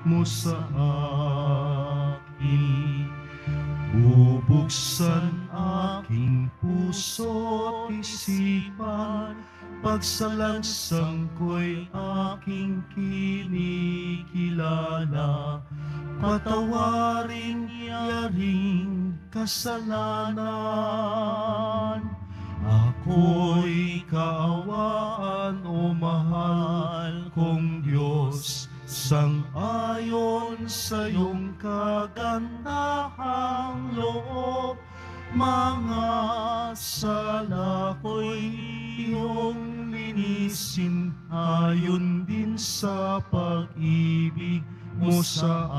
mo sa akin. Bubuksan aking puso't isipan, pagsalangsang ko'y aking kinikilala. Patawarin yaring kasalanan, ako'y kaawaan o mahal kong Diyos. Sang-ayon sa iyong kagandahang loob, mga sala ko'y iyong linisin, ayon din sa pag-ibig mo sa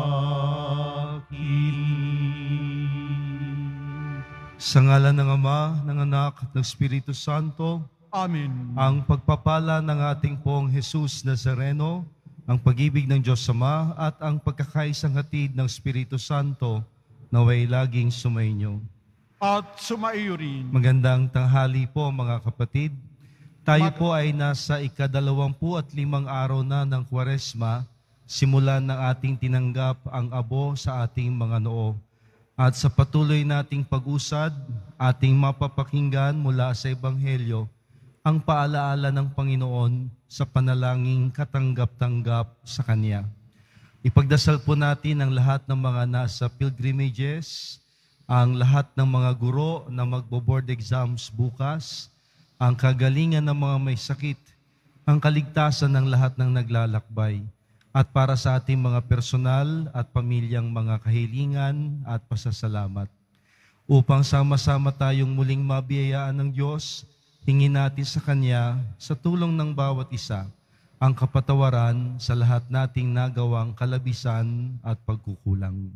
akin. Sa ngalan ng Ama, ng Anak, at ng Espiritu Santo. Amen. Ang pagpapala ng ating pong Jesus Nazareno, ang pag-ibig ng Diyos Ama at ang pagkakaisang hatid ng Espiritu Santo naway laging sumainyo. At sumaiyo rin. Magandang tanghali po mga kapatid. Tayo po ay nasa ika-25 araw na ng Kwaresma, simulan ng ating tinanggap ang abo sa ating mga noo. At sa patuloy nating pag-usad, ating mapapakinggan mula sa Ebanghelyo ang paalaala ng Panginoon sa panalangin katanggap-tanggap sa Kanya. Ipagdasal po natin ang lahat ng mga nasa pilgrimages, ang lahat ng mga guro na magbo-board exams bukas, ang kagalingan ng mga may sakit, ang kaligtasan ng lahat ng naglalakbay, at para sa ating mga personal at pamilyang mga kahilingan at pasasalamat. Upang sama-sama tayong muling mabiyayaan ng Diyos, hingin natin sa Kanya, sa tulong ng bawat isa, ang kapatawaran sa lahat nating nagawang kalabisan at pagkukulang.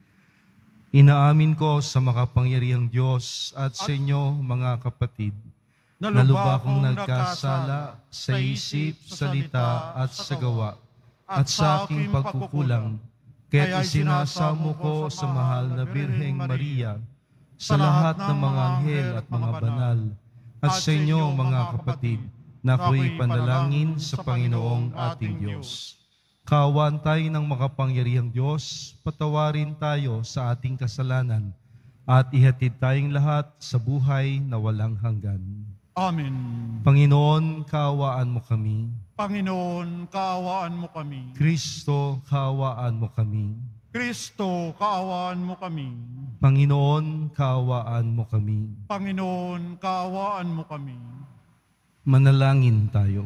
Inaamin ko sa makapangyarihang Diyos at sa inyo, mga kapatid, na lubha akong nagkasala sa isip, salita at sa gawa, at sa aking pagkukulang, kaya't isinasamo ko sa mahal na Birheng Maria, sa lahat ng mga anghel at mga banal, at sa inyo, mga kapatid, na ako'y panalangin sa Panginoong ating Diyos. Kaawaan tayo ng makapangyarihang Diyos, patawarin tayo sa ating kasalanan, at ihatid tayong lahat sa buhay na walang hanggan. Amen. Panginoon, kaawaan mo kami. Panginoon, kaawaan mo kami. Kristo, kaawaan mo kami. Kristo, kaawaan mo kami. Panginoon, kaawaan mo kami. Panginoon, kaawaan mo kami. Manalangin tayo.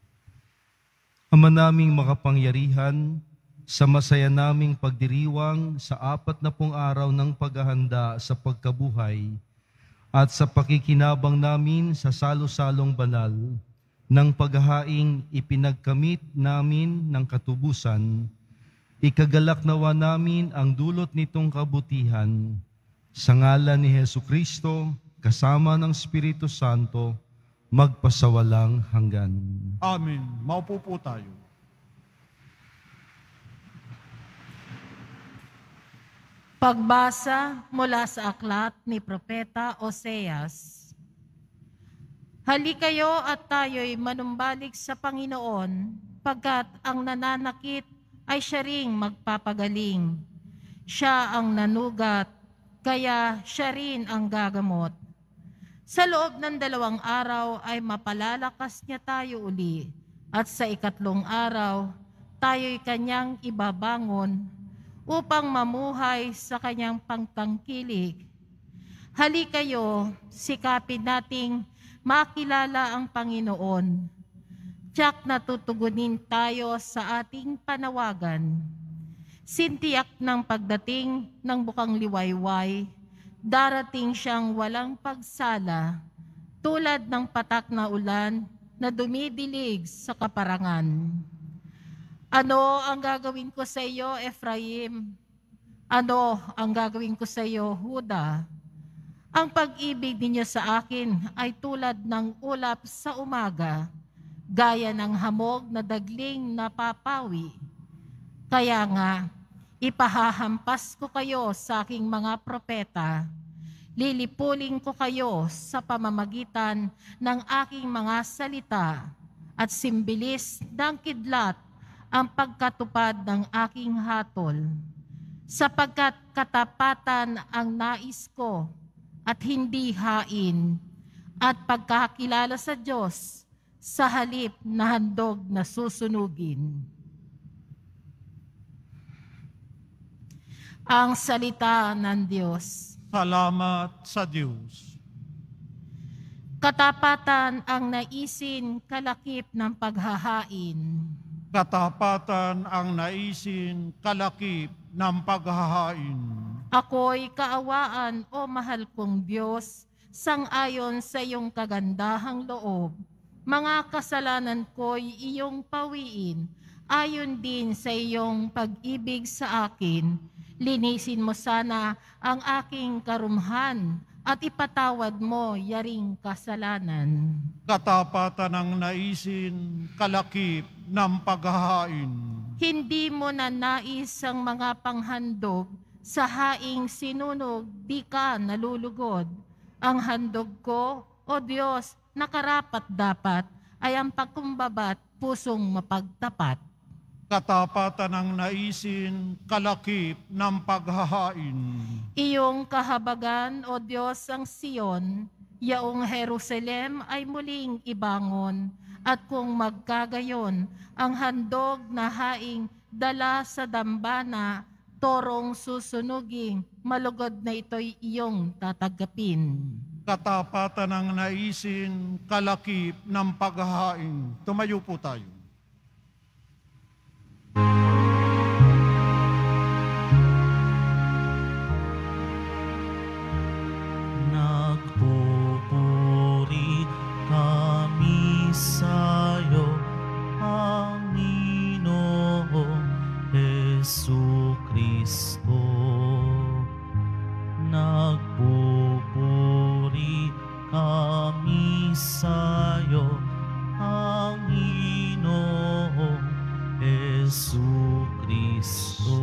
Ama naming makapangyarihan, sa masaya naming pagdiriwang sa 40 araw ng paghahanda sa pagkabuhay at sa pakikinabang namin sa salo-salong banal ng paghahaing ipinagkamit namin ng katubusan, ikagalak nawa namin ang dulot nitong kabutihan sa ngalan ni Hesukristo kasama ng Espiritu Santo magpasawalang hanggan. Amen. Maupo po tayo. Pagbasa mula sa aklat ni Propeta Oseas. Halikayo at tayo'y manumbalik sa Panginoon, pagkat ang nananakit ay siya ring magpapagaling. Siya ang nanugat, kaya siya rin ang gagamot. Sa loob ng 2 araw ay mapalalakas niya tayo uli, at sa 3 araw tayo'y kanyang ibabangon upang mamuhay sa kanyang pangtangkilik. Halikayo, sikapin nating makilala ang Panginoon. Tiyak na tutugunin tayo sa ating panawagan. Sintiyak ng pagdating ng bukang liwayway, darating siyang walang pagsala, tulad ng patak na ulan na dumidilig sa kaparangan. Ano ang gagawin ko sa iyo, Ephraim? Ano ang gagawin ko sa iyo, Huda? Ang pag-ibig ninyo sa akin ay tulad ng ulap sa umaga, gaya ng hamog na dagling napapawi. Kaya nga, ipahahampas ko kayo sa aking mga propeta. Lilipulin ko kayo sa pamamagitan ng aking mga salita at simbilis ng kidlat ang pagkatupad ng aking hatol, sapagkat katapatan ang nais ko at hindi hain, at pagkakilala sa Diyos sa halip na handog na susunugin. Ang salita ng Diyos. Salamat sa Diyos. Katapatan ang naisin kalakip ng paghahain. Katapatan ang naisin kalakip ng paghahain. Ako'y kaawaan, o mahal kong Diyos, sang-ayon sa iyong kagandahang loob. Mga kasalanan ko'y iyong pawiin, ayon din sa iyong pag-ibig sa akin. Linisin mo sana ang aking karumhan at ipatawad mo yaring kasalanan. Katapatan ang naisin kalakip ng paghahain. Hindi mo na nais ang mga panghandog, sa haing sinunog di ka nalulugod. Ang handog ko, o Diyos, na karapat-dapat ay ang pagkumbabat pusong mapagtapat. Katapatan ang naisin kalakip ng paghahain. Iyong kahabagan, o Diyos, ang Siyon, yaong Jerusalem ay muling ibangon, at kung magkagayon, ang handog na haing dala sa dambana, torong susunuging, malugod na ito'y iyong tatagapin. Katapatan ang naisin kalakip ng paghahain. Tumayo po tayo. Nagpupuri kami sa'yo, Panginoong Jesucristo. Nagpupuri kami sa'yo, Panginoong Jesucristo.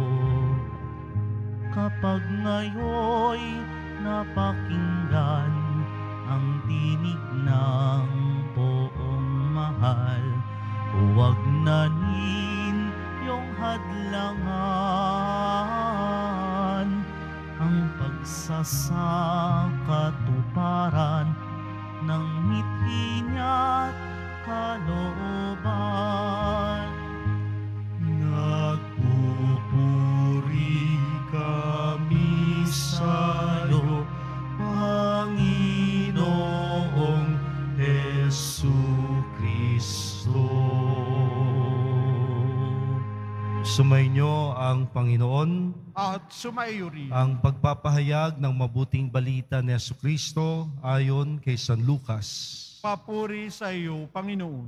Kapag ngayon'y napakinggan ang tinig ng poong mahal, huwag na ninyong hadlangan ang pagsasakatuparan ng mithi niya't kalooban. Nagpupuri kami sa'yo, Panginoong Jesucristo. Sumainyo ang Panginoon. At sumaiyo rin. Ang pagpapahayag ng mabuting balita ni Jesucristo ayon kay San Lucas. Papuri sa iyo, Panginoon.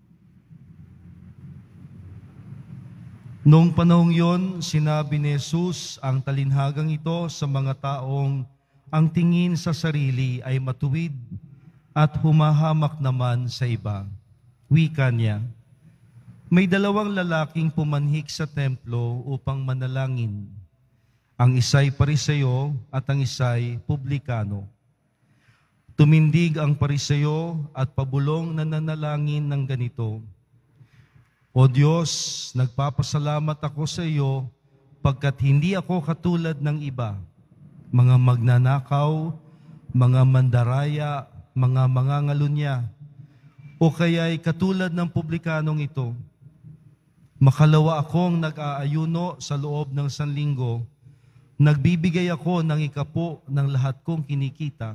Noong panahong yon, sinabi ni Jesus ang talinhagang ito sa mga taong ang tingin sa sarili ay matuwid at humahamak naman sa iba. Wika niya, may dalawang lalaking pumanhik sa templo upang manalangin. Ang isa'y Pariseo at ang isa'y publikano. Tumindig ang Pariseo at pabulong na nanalangin ng ganito, O Diyos, nagpapasalamat ako sa iyo pagkat hindi ako katulad ng iba, mga magnanakaw, mga mandaraya, mga mangangalunya, o kaya'y katulad ng publikanong ito. Makalawa akong nag-aayuno sa loob ng sanlinggo, nagbibigay ako ng ikapo ng lahat kong kinikita.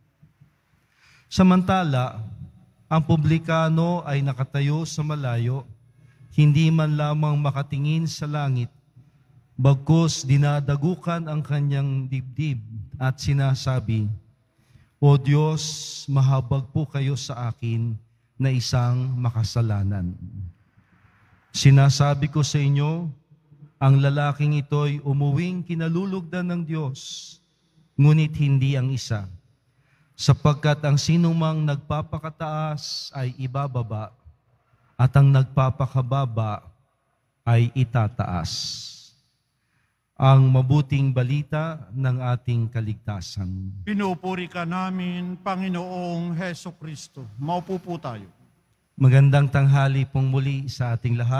Samantala, ang publikano ay nakatayo sa malayo, hindi man lamang makatingin sa langit, bagkus dinadagukan ang kanyang dibdib at sinasabi, O Diyos, mahabag po kayo sa akin na isang makasalanan. Sinasabi ko sa inyo, ang lalaking ito'y umuwing kinalulugdan ng Diyos, ngunit hindi ang isa, sapagkat ang sinumang nagpapakataas ay ibababa, at ang nagpapakababa ay itataas. Ang mabuting balita ng ating kaligtasan. Pinupuri ka namin, Panginoong Jesucristo. Maupo po tayo. Magandang tanghali pong muli sa ating lahat.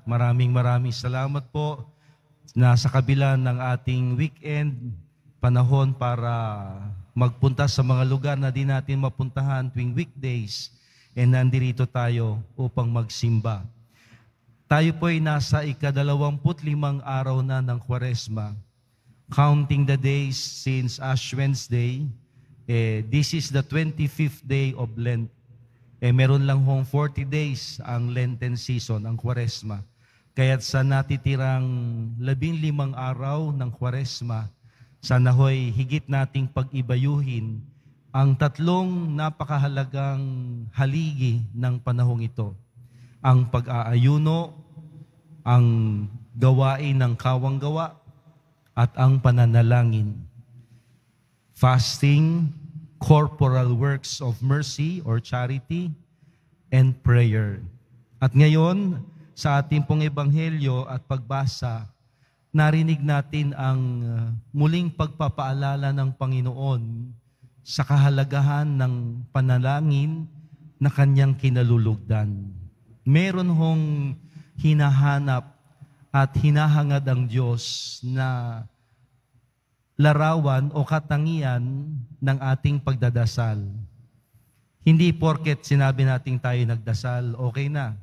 maraming salamat po na sa kabila ng ating weekend, panahon para magpunta sa mga lugar na di natin mapuntahan tuwing weekdays, nandirito tayo upang magsimba. Tayo po ay nasa ika-25 araw na ng Kwaresma, counting the days since Ash Wednesday. This is the 25th day of Lent. Meron lang hong 40 days ang Lenten season, ang Kwaresma. Kaya't sa natitirang 15 araw ng Kwaresma, sana ho'y higit nating pag-ibayuhin ang tatlong napakahalagang haligi ng panahong ito. Ang pag-aayuno, ang gawain ng kawang-gawa, at ang pananalangin. Fasting, corporal works of mercy or charity, and prayer. At ngayon, sa ating pong ebanghelyo at pagbasa, narinig natin ang muling pagpapaalala ng Panginoon sa kahalagahan ng panalangin na kanyang kinalulugdan. Meron hong hinahanap at hinahangad ang Diyos na larawan o katangian ng ating pagdadasal. Hindi porket sinabi nating tayo nagdasal, okay na.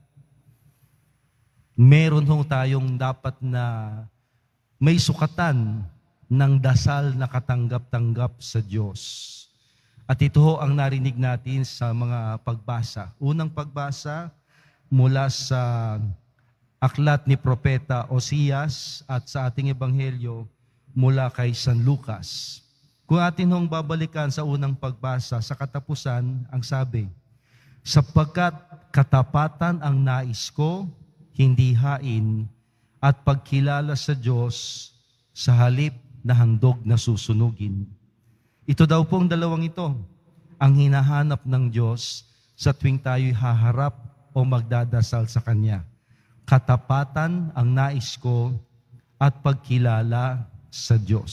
Meron hong tayong dapat na may sukatan ng dasal na katanggap-tanggap sa Diyos. At ito ho ang narinig natin sa mga pagbasa. Unang pagbasa mula sa aklat ni Propeta Osias at sa ating ebanghelyo mula kay San Lucas. Kung atin hong babalikan sa unang pagbasa, sa katapusan, ang sabi, sapagkat katapatan ang nais ko, hindi hain, at pagkilala sa Diyos sa halip na handog na susunugin. Ito daw pong dalawang ito ang hinahanap ng Diyos sa tuwing tayo'y haharap o magdadasal sa Kanya. Katapatan ang nais ko at pagkilala sa Diyos.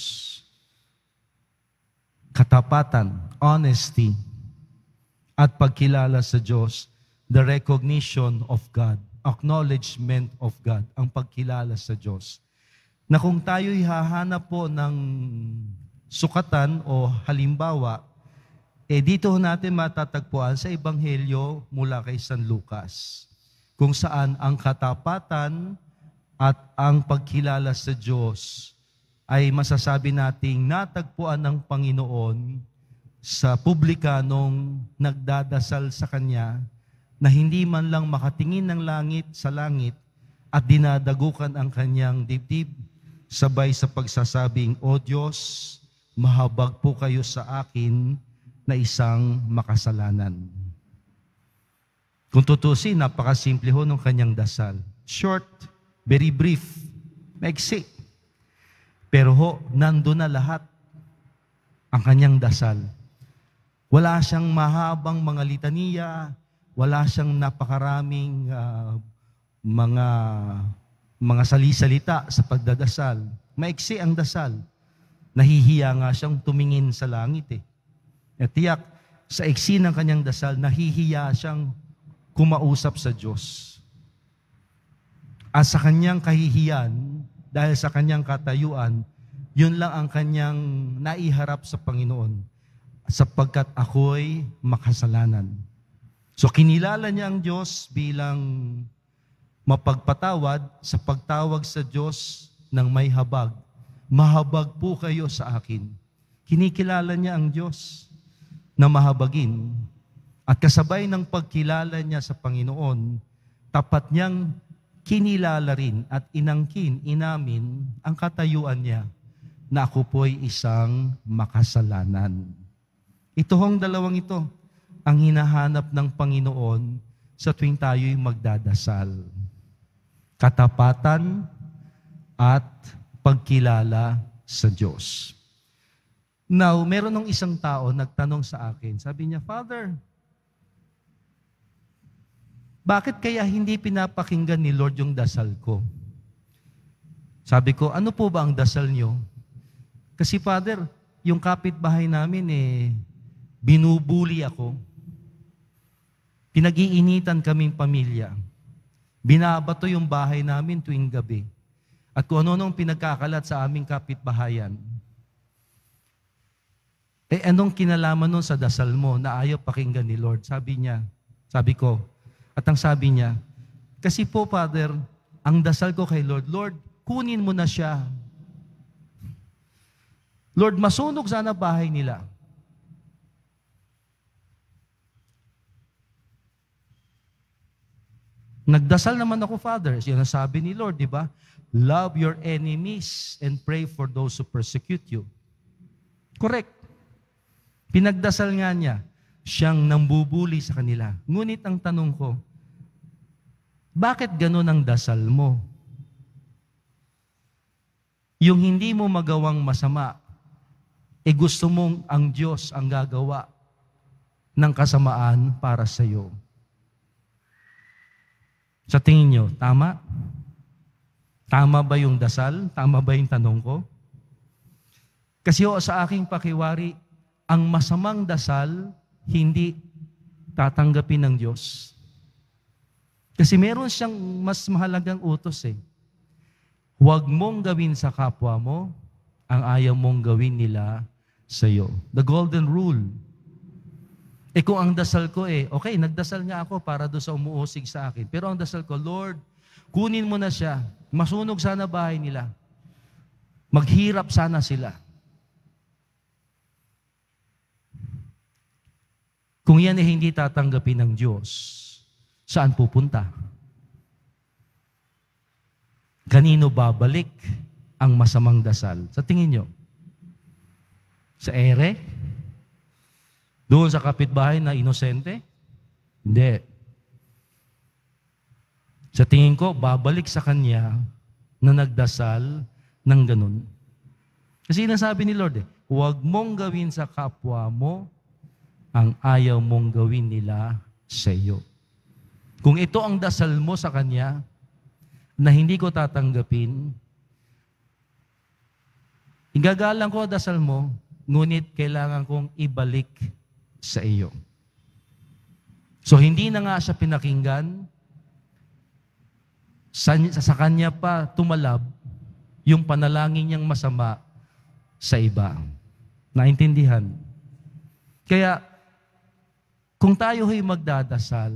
Katapatan, honesty, at pagkilala sa Diyos, the recognition of God, acknowledgement of God, ang pagkilala sa Diyos. Na kung tayo'y hahanap po ng sukatan o halimbawa, dito natin matatagpuan sa Ebanghelyo mula kay San Lucas, kung saan ang katapatan at ang pagkilala sa Diyos ay masasabi nating natagpuan ng Panginoon sa publikanong nagdadasal sa Kanya na hindi man lang makatingin ng langit sa langit at dinadagukan ang kanyang dibdib, sabay sa pagsasabing, O Diyos, mahabag po kayo sa akin na isang makasalanan. Kung tutusin, napakasimple ho ng kanyang dasal. Short, very brief, maiksi. Pero ho, nandun na lahat ang kanyang dasal. Wala siyang mahabang mga litaniya, wala siyang napakaraming mga salisalita sa pagdadasal. Maiksi ang dasal. Nahihiya nga siyang tumingin sa langit At tiyak, sa iksi ng kanyang dasal, nahihiya siyang kumausap sa Diyos. At sa kanyang kahihiyan, dahil sa kanyang katayuan, yun lang ang kanyang naiharap sa Panginoon, sapagkat ako'y makasalanan. So kinilala niya ang Diyos bilang mapagpatawad sa pagtawag sa Diyos ng may habag. Mahabag po kayo sa akin. Kinikilala niya ang Diyos na mahabagin. At kasabay ng pagkilala niya sa Panginoon, tapat niyang kinilala rin at inamin ang katayuan niya na ako po'y isang makasalanan. Ito hong dalawang ito ang hinahanap ng Panginoon sa tuwing tayo'y magdadasal. Katapatan at pagkilala sa Diyos. Now, meron ng isang tao nagtanong sa akin. Sabi niya, Father, bakit kaya hindi pinapakinggan ni Lord yung dasal ko? Sabi ko, ano po ba ang dasal niyo? Kasi Father, yung kapitbahay namin binubuli ako. Pinag-iinitan kaming pamilya. Binabato yung bahay namin tuwing gabi. At kung ano-anong pinagkakalat sa aming kapitbahayan. Anong kinalaman nun sa dasal mo na ayaw pakinggan ni Lord? Sabi ko, at ang sabi niya, kasi po, Father, ang dasal ko kay Lord, Lord, kunin mo na siya. Lord, masunog sana bahay nila. Nagdasal naman ako, Father. Yan ang sabi ni Lord, di ba? Love your enemies and pray for those who persecute you. Correct. Pinagdasal nga niya, siyang nambubuli sa kanila. Ngunit ang tanong ko, bakit ganun ang dasal mo? Yung hindi mo magawang masama, gusto mong ang Diyos ang gagawa ng kasamaan para sa iyo. Sa tingin nyo, tama? Tama ba yung dasal? Tama ba yung tanong ko? Kasi sa aking pakiwari, ang masamang dasal, hindi tatanggapin ng Diyos. Kasi meron siyang mas mahalagang utos Huwag mong gawin sa kapwa mo ang ayaw mong gawin nila sa iyo. The golden rule. Kung ang dasal ko okay, nagdasal nga ako para doon sa umuusig sa akin. Pero ang dasal ko, Lord, kunin mo na siya. Masunog sana bahay nila. Maghirap sana sila. Kung yan hindi tatanggapin ng Diyos, saan pupunta? Kanino babalik ang masamang dasal? Sa tingin nyo? Sa ere? Doon sa kapitbahay na inosente? Hindi. Sa tingin ko, babalik sa kanya na nagdasal ng ganun. Kasi nasabi ni Lord, huwag mong gawin sa kapwa mo ang ayaw mong gawin nila sa iyo. Kung ito ang dasal mo sa kanya, na hindi ko tatanggapin, igagalang ko dasal mo, ngunit kailangan kong ibalik sa iyo. So hindi na nga siya pinakinggan, sa kanya pa tumalab yung panalangin niyang masama sa iba. Naintindihan? Kaya, kung tayo ay magdadasal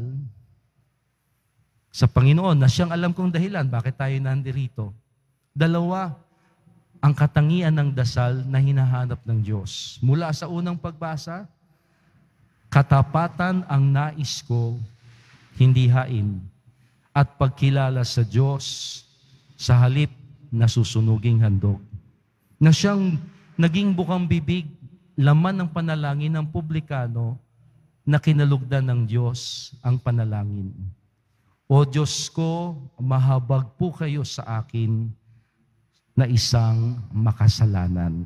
sa Panginoon, na siyang alam kong dahilan bakit tayo nandirito, dalawa ang katangian ng dasal na hinahanap ng Diyos. Mula sa unang pagbasa, katapatan ang nais ko, hindi hain, at pagkilala sa Diyos sa halip na susunuging handog. Na siyang naging bukang bibig, laman ng panalangin ng publikano na kinalugdan ng Diyos ang panalangin. O Diyos ko, mahabag po kayo sa akin na isang makasalanan.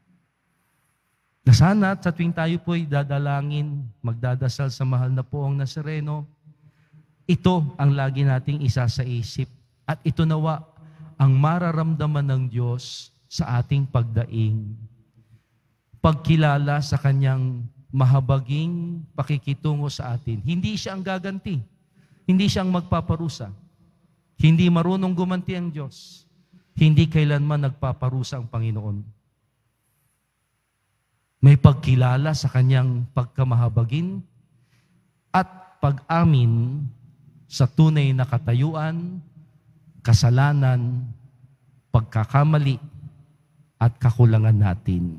Na sana sa tuwing tayo po'y dadalangin, magdadasal sa mahal na poong Nazareno, ito ang lagi nating isa sa isip. At ito nawa ang mararamdaman ng Diyos sa ating pagdaing. Pagkilala sa Kanyang mahabaging pakikitungo sa atin. Hindi siya ang gaganti. Hindi siya ang magpaparusa. Hindi marunong gumanti ang Diyos. Hindi kailanman nagpaparusa ang Panginoon. May pagkilala sa Kanyang pagkamahabagin at pag-amin sa tunay na katayuan, kasalanan, pagkakamali, at kakulangan natin.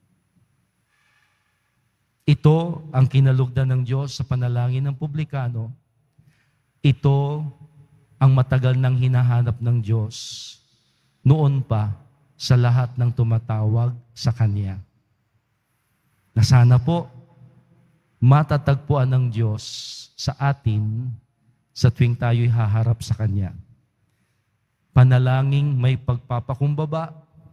Ito ang kinalugdan ng Diyos sa panalangin ng publikano. Ito ang matagal nang hinahanap ng Diyos noon pa sa lahat ng tumatawag sa Kanya. Na sana po matatagpuan ng Diyos sa atin sa tuwing tayo'y haharap sa Kanya. Panalangin may pagpapakumbaba,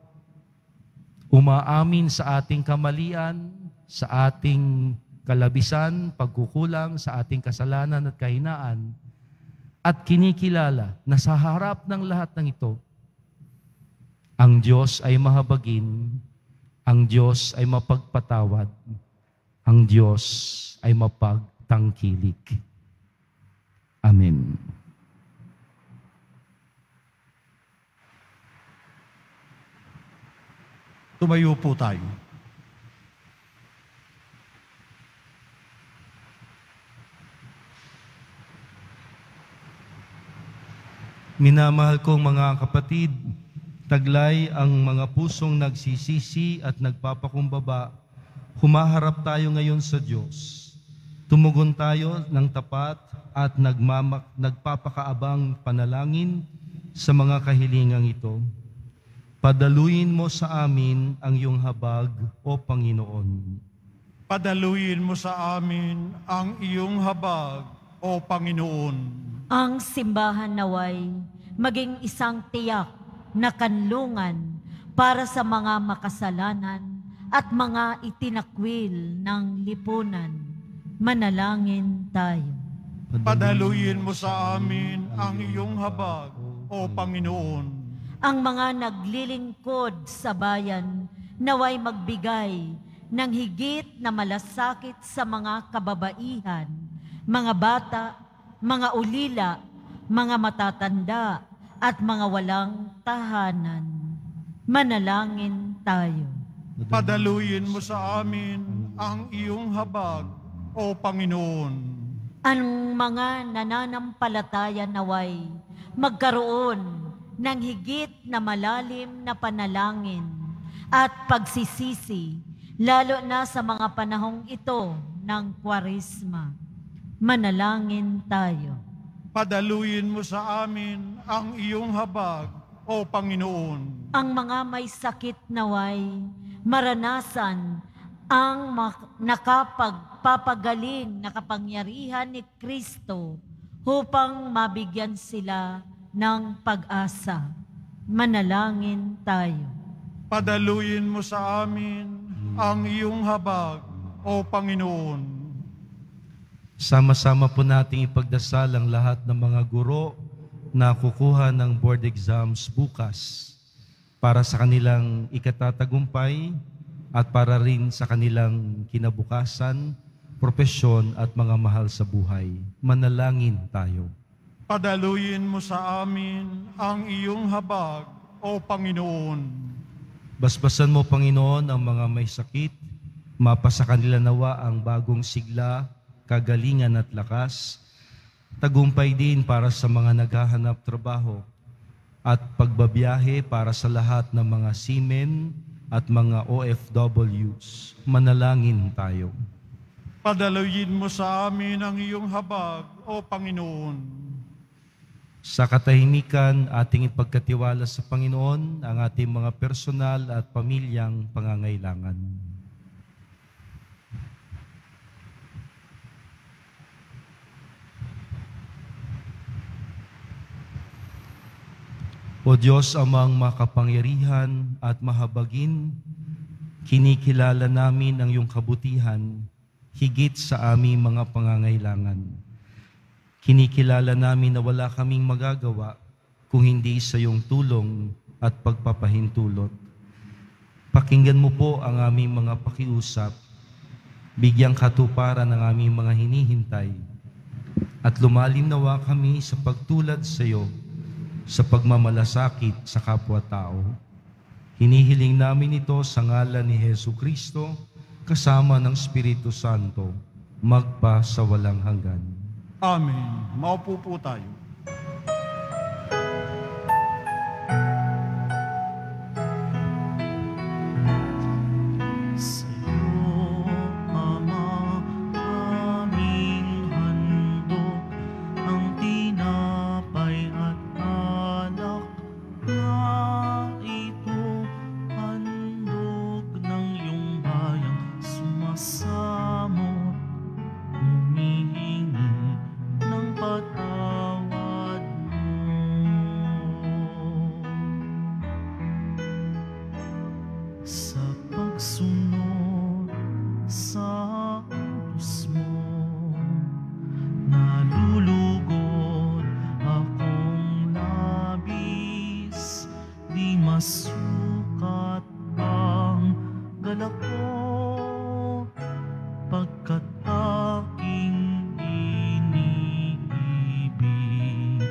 umaamin sa ating kamalian, sa ating kalabisan, pagkukulang, sa ating kasalanan at kahinaan, at kinikilala na sa harap ng lahat ng ito, ang Diyos ay mahabagin, ang Diyos ay mapagpatawad, ang Diyos ay mapagtangkilik. Amen. Tumayo po tayo. Minamahal kong mga kapatid, taglay ang mga pusong nagsisisi at nagpapakumbaba. Humaharap tayo ngayon sa Diyos. Tumugon tayo ng tapat at nagpapakaabang panalangin sa mga kahilingang ito. Padaluin mo sa amin ang iyong habag, O Panginoon. Padaluin mo sa amin ang iyong habag, O Panginoon. Ang simbahan naway maging isang tiyak na kanlungan para sa mga makasalanan at mga itinakwil ng lipunan. Manalangin tayo. Padaluin mo sa amin ang iyong habag, O Panginoon. Ang mga naglilingkod sa bayan naway magbigay ng higit na malasakit sa mga kababaihan, mga bata, mga ulila, mga matatanda, at mga walang tahanan. Manalangin tayo. Padaluin mo sa amin ang iyong habag, O Panginoon. Ang mga nananampalataya naway magkaroon ng higit na malalim na panalangin at pagsisisi, lalo na sa mga panahong ito ng Kwaresma. Manalangin tayo. Padaluin mo sa amin ang iyong habag, O Panginoon. Ang mga may sakit naway maranasan ang nakapagpapagaling na kapangyarihan ni Kristo upang mabigyan sila ng pag-asa. Manalangin tayo. Padaluin mo sa amin ang iyong habag, O Panginoon. Sama-sama po nating ipagdasal ang lahat ng mga guro na kukuha ng board exams bukas para sa kanilang ikatatagumpay at para rin sa kanilang kinabukasan, propesyon at mga mahal sa buhay. Manalangin tayo. Padaluin mo sa amin ang iyong habag, O Panginoon. Basbasan mo, Panginoon, ang mga may sakit, mapasa kanila nawa ang bagong sigla, kagalingan at lakas, tagumpay din para sa mga naghahanap trabaho, at pagbabiyahe para sa lahat ng mga seamen at mga OFWs. Manalangin tayo. Padaluin mo sa amin ang iyong habag, O Panginoon. Sa katahimikan, ating ipagkatiwala sa Panginoon ang ating mga personal at pamilyang pangangailangan. O Diyos amang makapangyarihan at mahabagin, kinikilala namin ang iyong kabutihan higit sa aming mga pangangailangan. Kinikilala namin na wala kaming magagawa kung hindi sa iyong tulong at pagpapahintulot. Pakinggan mo po ang aming mga pakiusap, bigyang katuparan ang aming mga hinihintay, at lumalim nawa kami sa pagtulad sa iyo sa pagmamalasakit sa kapwa-tao. Hinihiling namin ito sa ngalan ni Jesucristo, kasama ng Espiritu Santo, magpa sa walang hanggan. Amen. Maupo po tayo. Masukat ang galak ko pagkat aking iniibig.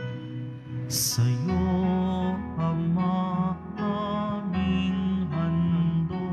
Sa'yo, Ama, aming handog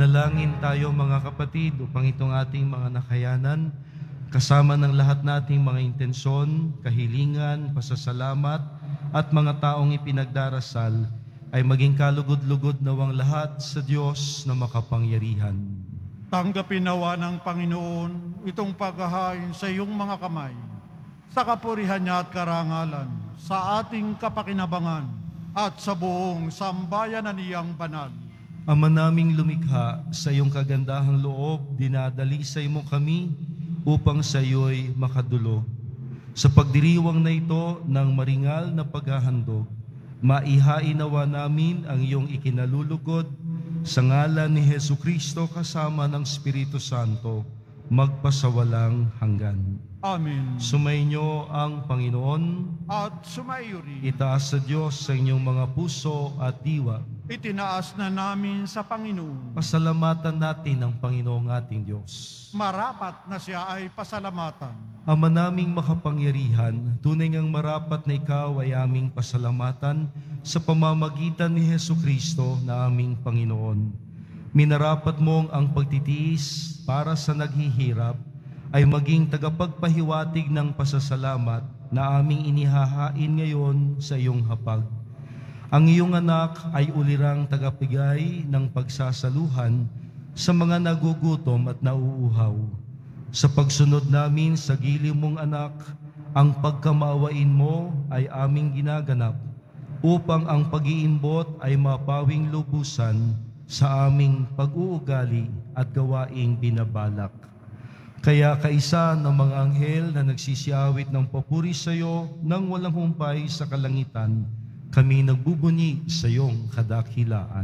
Manalangin tayo mga kapatid upang itong ating mga nakayanan, kasama ng lahat nating mga intensyon, kahilingan, pasasalamat, at mga taong ipinagdarasal, ay maging kalugod-lugod nawang lahat sa Diyos na makapangyarihan. Tanggapin nawa ng Panginoon itong paghahain sa iyong mga kamay, sa kapurihan niya at karangalan, sa ating kapakinabangan, at sa buong sambayanan niyang banal. Ama naming lumikha, sa iyong kagandahang loob, dinadalisay mo kami upang sa iyo'y makadulo. Sa pagdiriwang na ito ng maringal na paghahandog, maihain nawa namin ang iyong ikinalulugod sa ngalan ni Jesucristo kasama ng Espiritu Santo, magpasawalang hanggan. Amen. Sumainyo ang Panginoon. At sumaiyo rin. Itaas sa Diyos sa inyong mga puso at diwa. Itinaas na namin sa Panginoon. Pasalamatan natin ang Panginoong ating Diyos. Marapat na siya ay pasalamatan. Ama naming makapangyarihan, tunay ngang marapat na ikaw ay aming pasalamatan sa pamamagitan ni Jesucristo na aming Panginoon. Minarapat mong ang pagtitiis para sa naghihirap ay maging tagapagpahiwatig ng pasasalamat na aming inihahain ngayon sa iyong hapag. Ang iyong anak ay ulirang tagapigay ng pagsasaluhan sa mga nagugutom at nauuhaw. Sa pagsunod namin sa giling mong anak, ang pagkamaawain mo ay aming ginaganap upang ang pag-iimbot ay mapawing lubusan sa aming pag-uugali at gawaing binabalak. Kaya kaisa ng mga anghel na nagsisiawit ng papuri sa iyo nang walang humpay sa kalangitan, kami nagbubunyi sa iyong kadakilaan.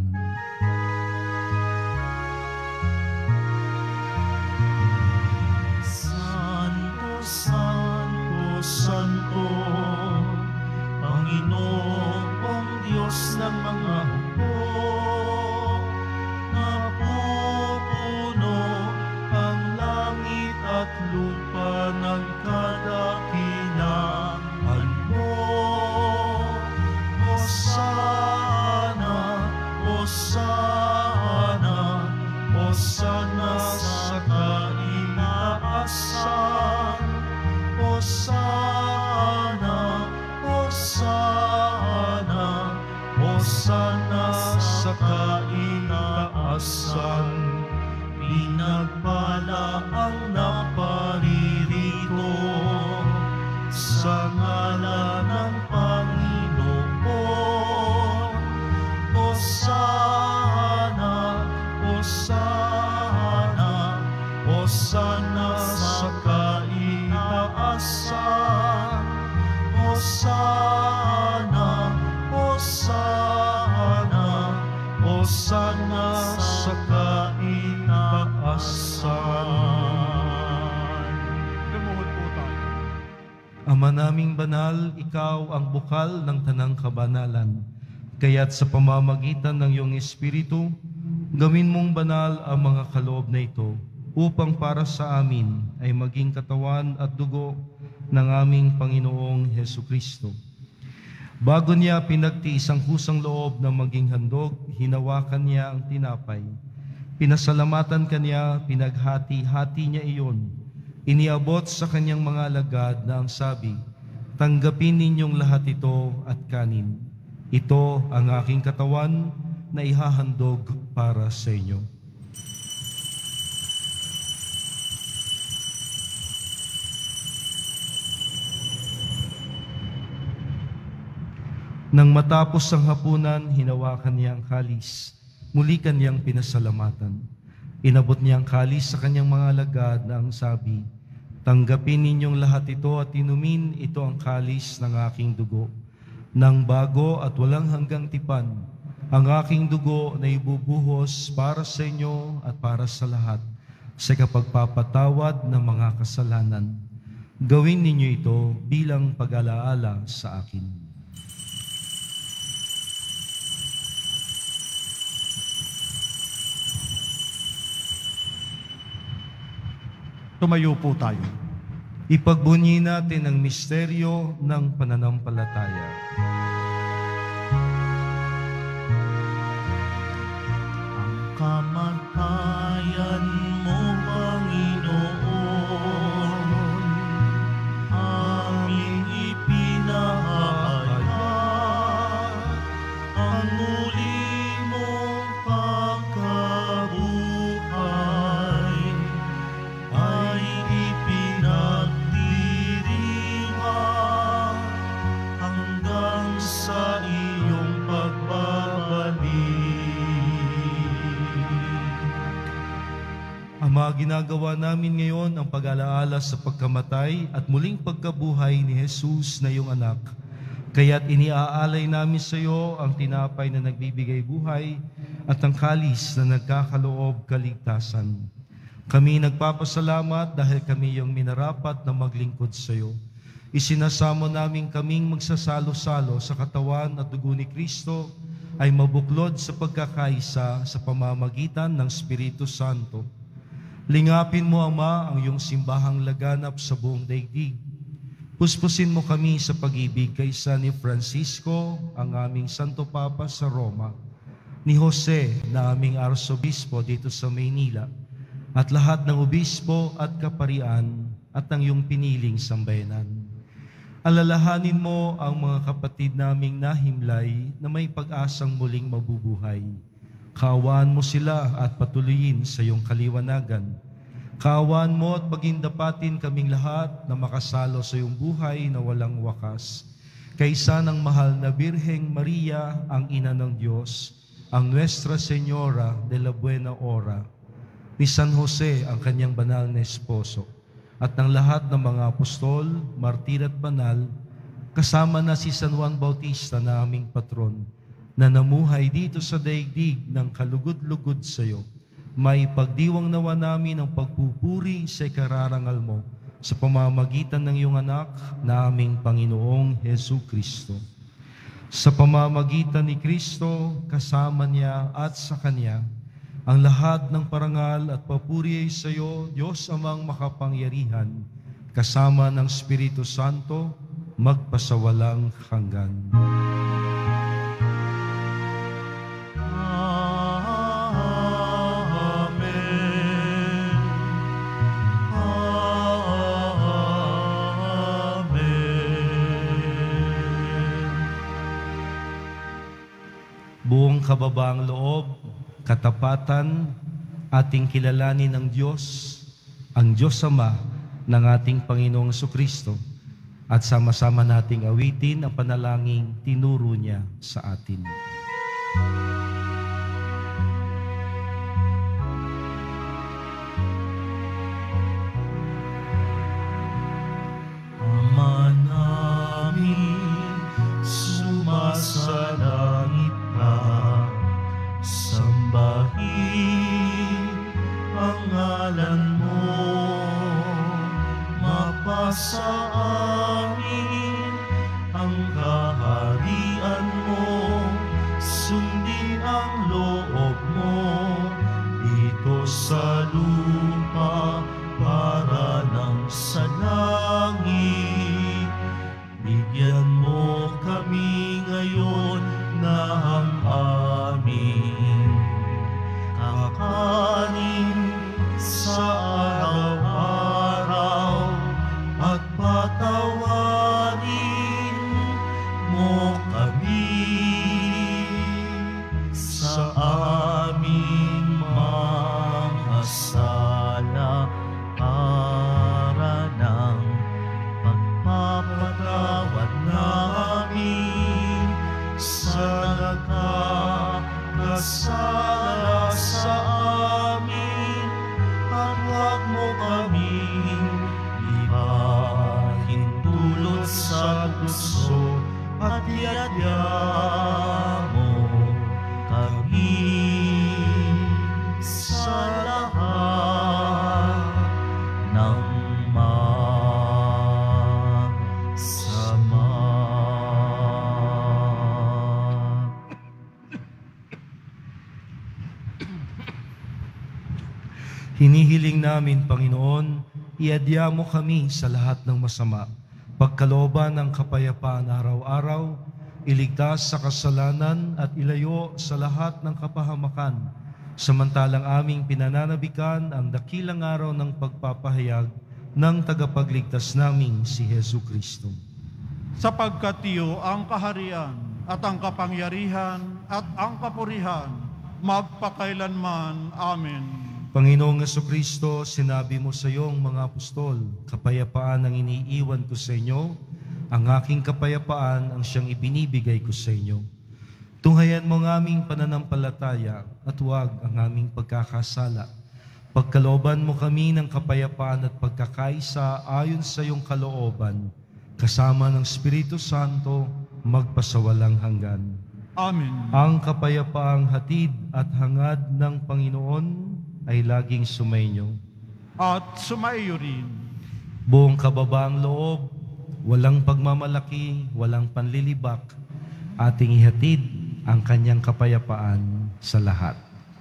Santo, Santo, Santo, Panginoong Diyos ng mga hukbo, napupuno ang langit at lupa ng kadakilaan mo. Hosana, Hosana, Hosana sa kaitaasan. Hosana, Hosana, Hosana sa kaitaasan. Pinagpala ang naparirito sa ngalan ng Panginoon. Hosana, Hosana, Hosana sa kaitaasan. Hosana, Hosana, Hosana sa kaitaasan. Lumuhod po tayo. Ama naming banal, ikaw ang bukal ng tanang kabanalan. Kaya't sa pamamagitan ng iyong Espiritu, gawin mong banal ang mga kaloob na ito upang para sa amin ay maging katawan at dugo ng aming Panginoong Jesucristo. Bago niya pinagtiis ang kusang loob na maging handog, hinawakan niya ang tinapay. Pinasalamatan kanya, pinaghati-hati niya iyon. Iniabot sa kanyang mga alagad na ang sabi, "Tanggapin ninyong lahat ito at kanin. Ito ang aking katawan na ihahandog para sa inyo." Nang matapos ang hapunan, hinawakan niya ang kalis. Muli kanyang pinasalamatan. Inabot niya ang kalis sa kanyang mga alagad na ang sabi, "Tanggapin ninyong lahat ito at inumin, ito ang kalis ng aking dugo, ng bago at walang hanggang tipan, ang aking dugo na ibubuhos para sa inyo at para sa lahat, sa kapagpapatawad ng mga kasalanan. Gawin ninyo ito bilang pag-alaala sa akin." Tumayo po tayo. Ipagbunyi natin ang misteryo ng pananampalataya. Ang kamatayan Bayan mo, Panginoon, aming ipinahayag ang muli mong pagkabuhay ay ipinagdiriwang hanggang sa iyong pagbabalik. Ama, ginagawa namin ngayon ang pag-alaala sa pagkamatay at muling pagkabuhay ni Jesus na iyong anak. Kaya't iniaalay namin sa iyo ang tinapay na nagbibigay buhay at ang kalis na nagkakaloob kaligtasan. Kami nagpapasalamat dahil kami iyong minarapat na maglingkod sa iyo. Isinasamo namin kaming magsasalo-salo sa katawan at dugo ni Kristo ay mabuklod sa pagkakaisa sa pamamagitan ng Espiritu Santo. Lingapin mo, Ama, ang iyong simbahang laganap sa buong daigdig. Puspusin mo kami sa pag-ibig kaysa ni Francisco, ang aming Santo Papa sa Roma, ni Jose, na aming Arsobispo dito sa Maynila, at lahat ng obispo at kaparian at ang iyong piniling sambayanan. Alalahanin mo ang mga kapatid naming nahimlay na may pag-asang muling mabubuhay. Kaawaan mo sila at patuloyin sa iyong kaliwanagan. Kaawaan mo at pagindapatin kaming lahat na makasalo sa iyong buhay na walang wakas. Kaysa ng mahal na Birheng Maria, ang Ina ng Diyos, ang Nuestra Señora de la Buena Hora, ni San Jose, ang kanyang banal na esposo, at ng lahat ng mga apostol, martir at banal, kasama na si San Juan Bautista na aming patron, na namuhay dito sa daigdig ng kalugod-lugod sa iyo. May pagdiwang nawa namin ang pagpupuri sa ikararangal mo sa pamamagitan ng iyong anak na aming Panginoong Hesu Kristo. Sa pamamagitan ni Kristo, kasama niya at sa Kanya, ang lahat ng parangal at papuri ay sa iyo, Diyos amang makapangyarihan, kasama ng Espiritu Santo, magpasawalang hanggan. Buong kababaang loob, katapatan, ating kilalanin ng Diyos, ang Diyos Ama ng ating Panginoong Jesucristo, at sama-sama nating awitin ang panalangin tinuro niya sa atin. Ama namin, sumasalangit ka, sambahin ang ngalan mo, mapasa amin ang kaharian mo, sundin ang loob mo dito sa lupa para ng sa langit. Bigyan mo kami ngayon ng aming kakanin sa araw-araw at patawarin mo kami sa aming mga sala para ng pagpapatawad namin sa nagkakasala sa amin, at huwag mo kaming ibahin dulot sa gusto, at iadya mo kami sa lahat ng masama. Hinihiling namin, Panginoon, iadya mo kami sa lahat ng masama, pagkalooban ng kapayapaan araw-araw, iligtas sa kasalanan at ilayo sa lahat ng kapahamakan, samantalang aming pinananabikan ang dakilang araw ng pagpapahayag ng tagapagligtas naming si Hesu Kristo. Sapagkat iyo ang kaharian at ang kapangyarihan at ang kapurihan magpakailanman. Amen. Panginoong Jesucristo, sinabi mo sa iyong mga apostol, kapayapaan ang iniiwan ko sa inyo, ang aking kapayapaan ang siyang ibinibigay ko sa inyo. Tunghayan mo ang aming pananampalataya at huwag ang aming pagkakasala. Pagkalooban mo kami ng kapayapaan at pagkakaisa ayon sa iyong kalooban, kasama ng Espiritu Santo, magpasawalang hanggan. Amen. Ang kapayapaang hatid at hangad ng Panginoon ay laging sumainyo. At sumaiyo rin. Buong kababaang loob, walang pagmamalaki, walang panlilibak, ating ihatid ang kanyang kapayapaan sa lahat.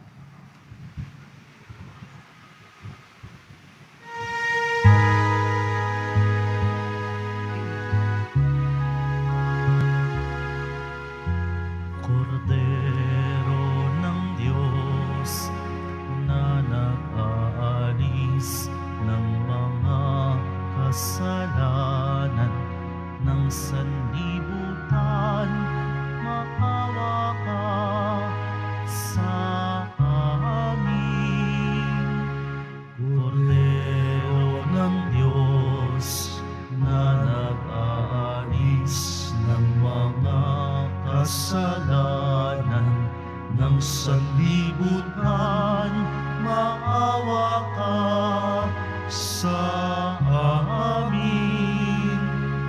Kordero ng Diyos na nag-aalis ng mga kasalanan ng sanlibutan, maawa ka sa amin. Kordero ng Diyos na nag-aalis ng mga kasalanan ng sanlibutan, maawa ka sa amin.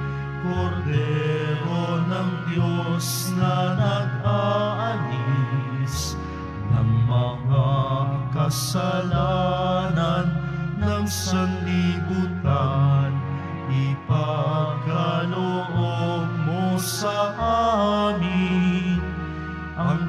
Kordero ng Diyos na nag-aalis ng mga kasalanan ng sanlibutan, ipagkaloob mo sa amin ang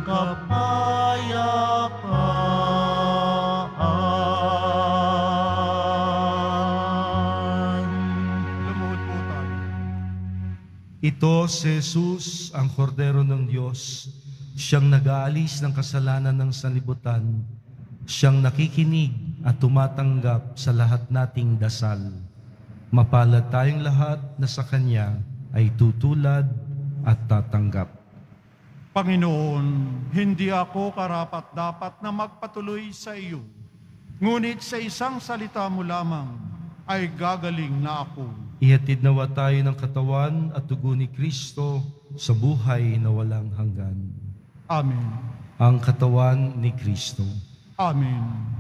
kapayapaan. Lumuhod po tayo. Ito si Jesus, ang kordero ng Diyos, siyang nag-aalis ng kasalanan ng sanlibutan, siyang nakikinig at tumatanggap sa lahat nating dasal. Mapalad tayong lahat na sa Kanya ay tutulad at tatanggap. Panginoon, hindi ako karapat-dapat na magpatuloy sa iyo. Ngunit sa isang salita mo lamang ay gagaling na ako. Ihatid nawa tayo ng katawan at dugo ni Kristo sa buhay na walang hanggan. Amen. Ang katawan ni Kristo. Amen.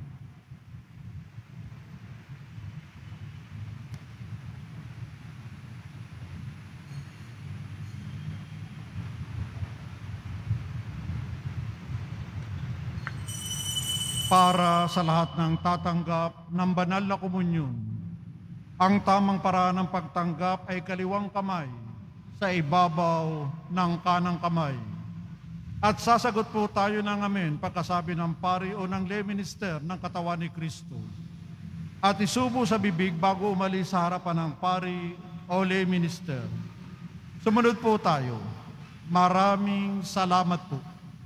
Para sa lahat ng tatanggap ng banal na komunyon, ang tamang paraan ng pagtanggap ay kaliwang kamay sa ibabaw ng kanang kamay. At sasagot po tayo ng amen pagkasabi ng pari o ng lay minister ng katawan ni Kristo. At isubo sa bibig bago umalis sa harapan ng pari o lay minister. Sumunod po tayo. Maraming salamat po.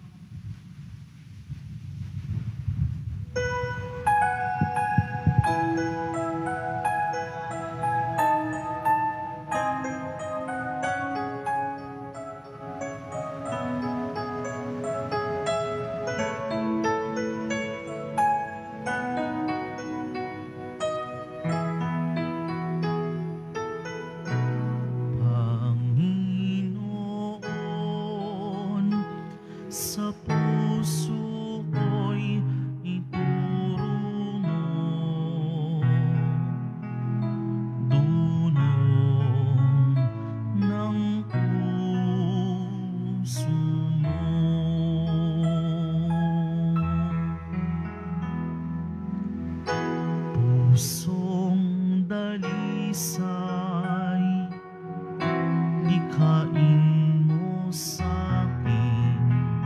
Panginoon, sa puso ko'y ituro mo, dulong ng puso mo. Pusong dalisay, likhain mo sa'kin,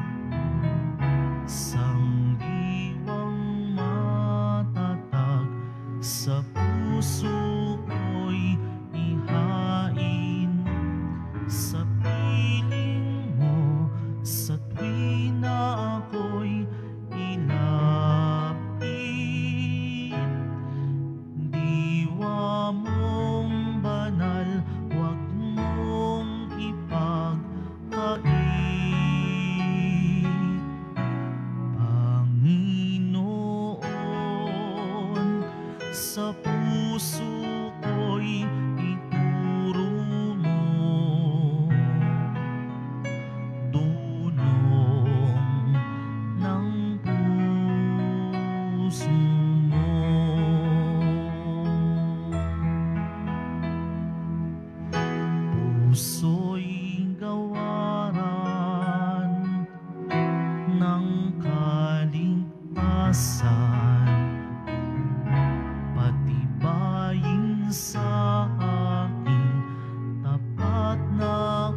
sangliwang matatag, sa puso ko'y ihain, sa piling mo, sa tuwi na ako'y ilalayo. sa aking tapat na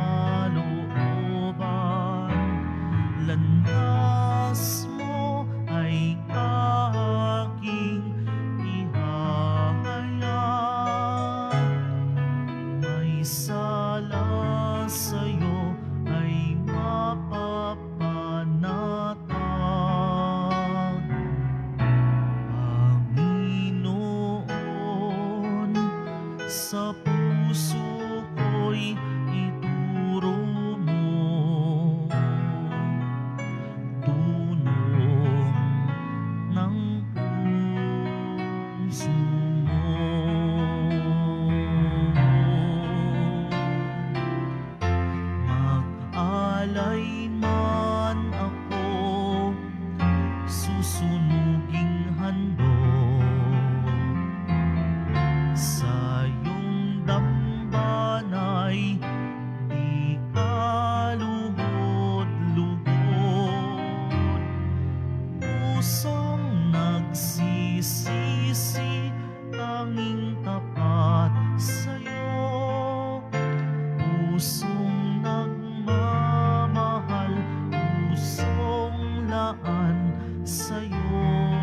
kalooban. Landas mo ay aking ihahayag. May sala sa'yo ay mapapanatag. Panginoon, sa puso ko'y ituro mo tulong ng puso mo. Mag-alay man ako, susunuging handog. Sa iyong dambanay, di ka lugod-lugod. Pusong nagsisisi, tanging tapat sa'yo. Pusong nagmamahal, pusong laan sa'yo.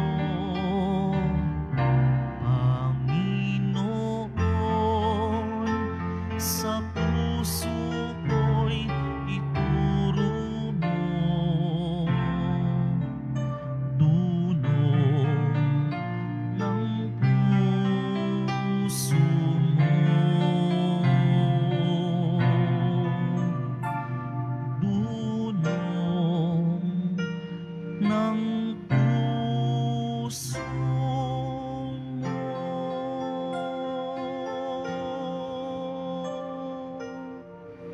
Panginoon, sa puso ko'y ituro mo dulong ng puso mo. Dulong ng puso mo.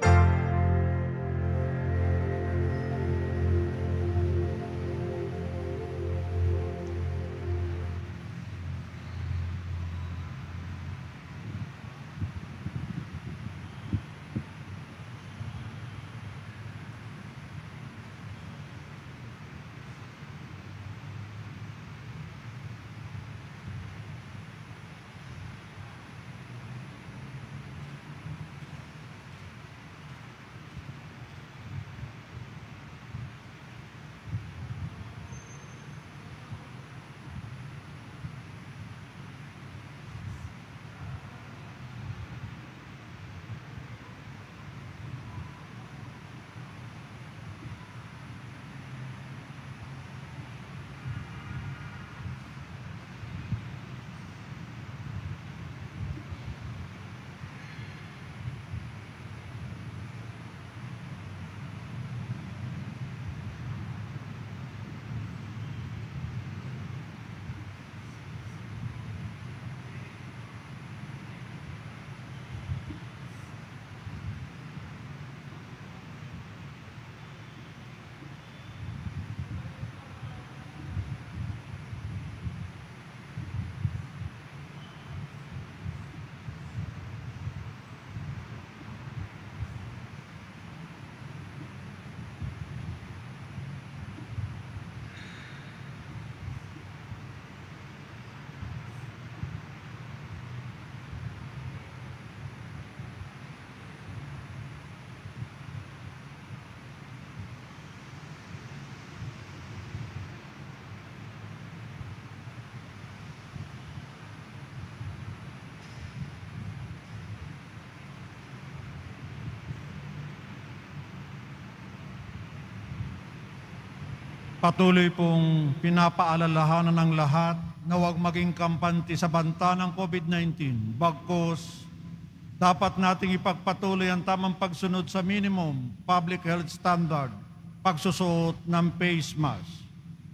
Patuloy pong pinapaalalahanan ng lahat na huwag maging kampante sa banta ng COVID-19. Bagkus, dapat nating ipagpatuloy ang tamang pagsunod sa minimum public health standard, pagsusuot ng face mask.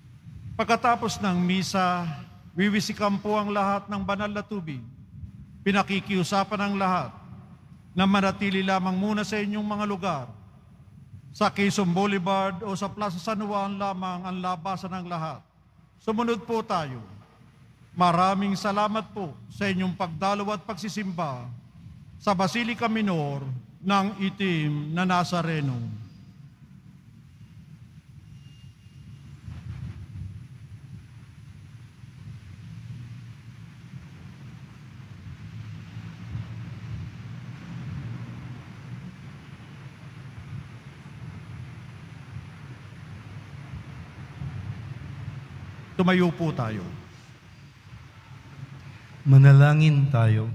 Pagkatapos ng misa, wiwisikan po ang lahat ng banal na tubig. Pinakikiusapan ang lahat na manatili lamang muna sa inyong mga lugar. Sa Quezon Boulevard o sa Plaza San Juan lamang ang labasan ng lahat. Sumunod po tayo. Maraming salamat po sa inyong pagdalaw at pagsisimba sa Basilica Minor ng Itim na Nazareno. Tumayo po tayo. Manalangin tayo.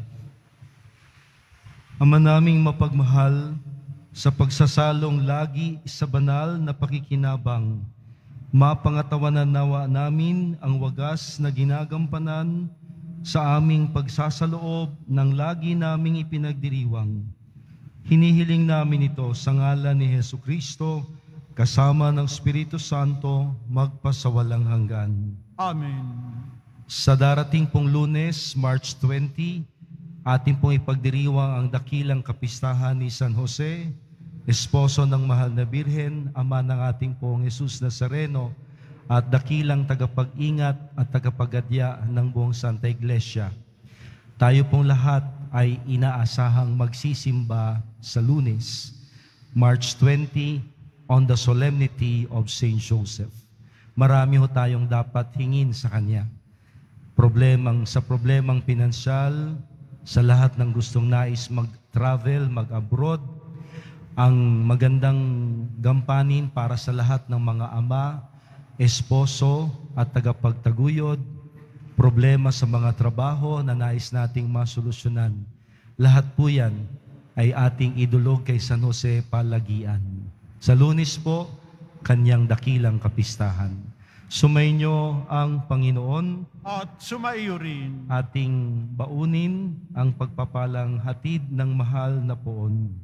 Ama naming mapagmahal, sa pagsasalong lagi sa banal na pakikinabang, mapangatawanan nawa namin ang wagas na ginagampanan sa aming pagsasaloob ng lagi naming ipinagdiriwang. Hinihiling namin ito sa ngalan ni Jesucristo, kasama ng Espiritu Santo, magpasawalang hanggan. Amen. Sa darating pong Lunes, March 20, ating pong ipagdiriwang ang dakilang kapistahan ni San Jose, esposo ng mahal na Birhen, ama ng ating pong Jesus Nazareno, at dakilang tagapag-ingat at tagapagadya ng buong Santa Iglesia. Tayo pong lahat ay inaasahang magsisimba sa Lunes, March 20, on the Solemnity of Saint Joseph. Marami ho tayong dapat hingin sa Kanya. Sa problemang pinansyal, sa lahat ng gustong nais mag-travel, mag-abroad, ang magandang gampanin para sa lahat ng mga ama, esposo at tagapagtaguyod, problema sa mga trabaho na nais nating masolusyonan. Lahat po yan ay ating idulog kay San Jose Palagian. Sa Lunes po, kanyang dakilang kapistahan. Sumainyo ang Panginoon At sumaiyo rin. ating baunin ang pagpapalang hatid ng mahal na poon.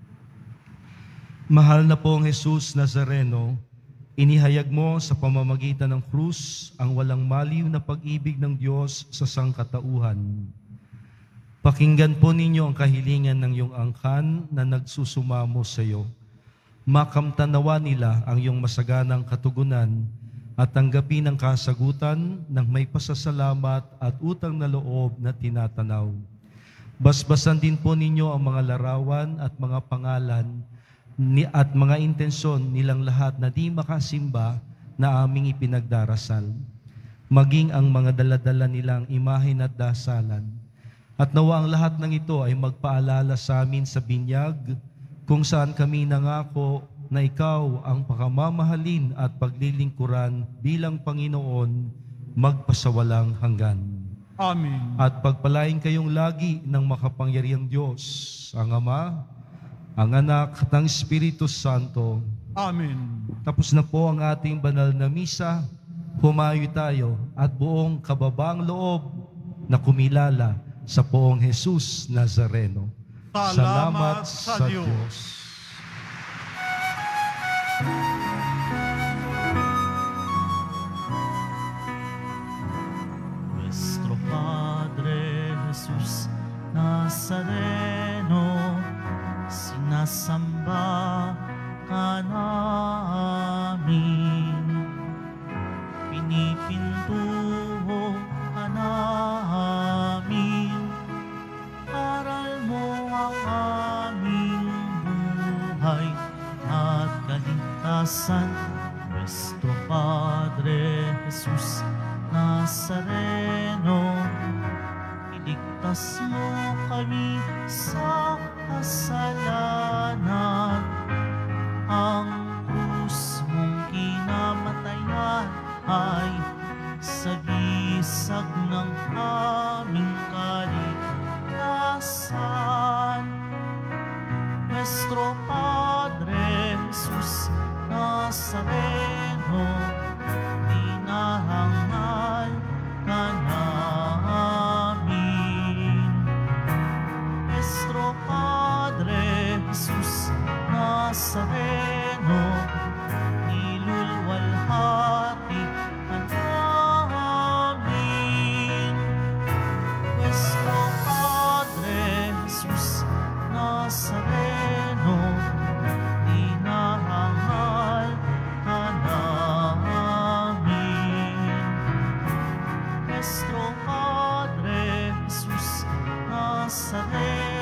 Mahal na poong Jesus Nazareno, inihayag mo sa pamamagitan ng krus ang walang maliw na pag-ibig ng Diyos sa sangkatauhan. Pakinggan po ninyo ang kahilingan ng iyong angkan na nagsusumamo sa iyo. Makamtanawa nila ang iyong masaganang katugunan at tanggapin ang kasagutan ng may pasasalamat at utang na loob na tinatanaw. Basbasan din po ninyo ang mga larawan at mga pangalan at mga intensyon nilang lahat na di makasimba na aming ipinagdarasal. Maging ang mga daladala nilang imahen at dasalan. At nawa ang lahat ng ito ay magpaalala sa amin sa binyag kung saan kami nangako na ikaw ang pakamamahalin at paglilingkuran bilang Panginoon magpasawalang hanggan. Amen. At pagpalain kayong lagi ng makapangyarihang Diyos, ang Ama, ang Anak, at ang Espiritu Santo. Amen. Tapos na po ang ating banal na misa. Humayo tayo at buong kababang loob na kumilala sa poong Jesus Nazareno. Salamat sa Diyos. Nuestro Padre Jesus Nazareno, sinasamba ka namin, pinipintuho ka namin, aral mo ang aming buhay at kaligtasan. Nuestro Padre Jesus Nazareno, iligtas mo kami sa kasalanan. Ang krus mong kinamatayan ay sagisag ng aming kaligtasan. Nuestro Padre Jesus Nazareno, dinahangal ka namin. Nuestro Padre Jesus Nazareno, nilulwalhati ka namin. Nuestro Padre Jesus Nazareno, dinahangal ka namin. Nuestro Padre Jesus Nazareno,